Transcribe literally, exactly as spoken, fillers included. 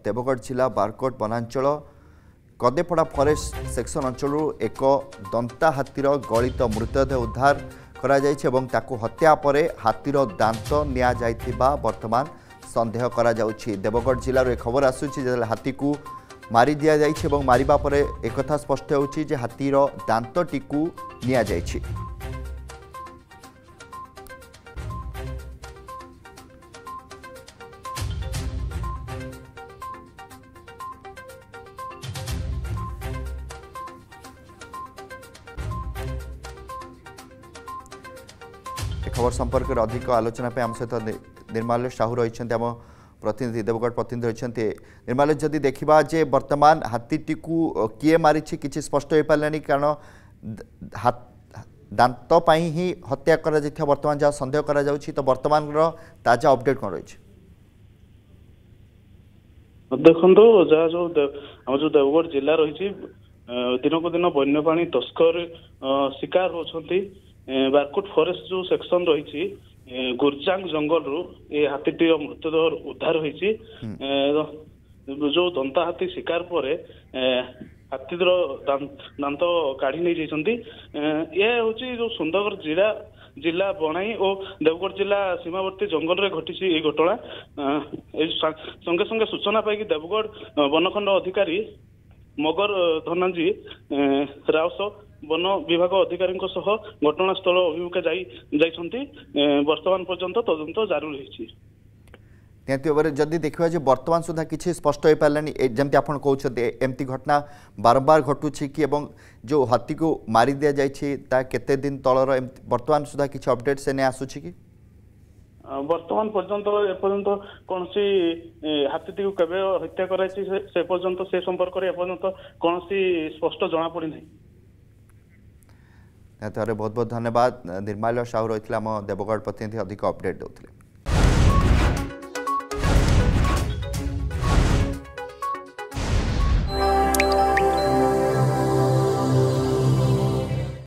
देवगढ़ जिला बारकोट वनांचल कदेपड़ा forest section अंचल एक दंता हाथीर गलित मृतदेह उद्धार करा जायछि एवं ताकू हत्या परे हाथीर दांत निया जायथिबा वर्तमान संदेह करा जाउछि। देवगढ़ जिल्लार एक खबर आसुछि जे हाथी को मारी दिया जायछि एवं मारिबा परे एक कथा स्पष्ट होउछि जे हाथीर दांतटीकू निया जायछि। खबर संपर्क में अधिक आलोचना पे आम सहित निर्माल्य साहू रही आम प्रतिनिधि देवगढ़ प्रतिनिधि रही। निर्माल्य जदि देखा जे वर्तमान हाथीटी को किए मारी किसी स्पष्ट हो पारे कारण दांत ही हत्या करा वर्तमान जहाँ संदेह करा जाउछि तो वर्तमान ताजा अपडेट कौन रही? देखो जहाँ जो आम जो देवगढ़ जिला रही दिन को दिन वन्यप्राणी तस्कर शिकार होती बारकोट फॉरेस्ट जो सेक्शन रही गुरजांग जंगल रु ये हाथीटी मृतदेह उद्धार होती जो दंता हाथी शिकार पर हाथीर दांत काढ़ी नहीं जाती। यह हूँ जो सुंदरगढ़ जिला जिला बनाई और देवगढ़ जिला सीमावर्ती जंगल में घटी घटना संगे संगे सूचना पाई देवगढ़ वनखंड अधिकारी मगर धनाजी राउस वन विभाग अधिकारी घटनास्थल अभिमुखे वर्तमान पर्यंत तदंत जारी रही। निहती भाव में जदि देखा वर्तमान सुधा किसी स्पष्ट हो पारानी जमी आप कहते एमती घटना बारंबार घटुची कि जो हाथी को मारी दि जाए केते दिन तलर वर्तमान सुधा किसी अपडेट से नहीं आसूची कि वर्तमान पर्यंत एपर्यंत कौन सी हाथी को केवे हत्या कराई से पर्यंत से संपर्क में एपर्यंत कौन सी स्पष्ट जना पड़ी नहीं। बहुत बहुत धन्यवाद। निर्माल्य साहू रही देवगढ़ प्रतिनिधि अधिक अपडेट देते।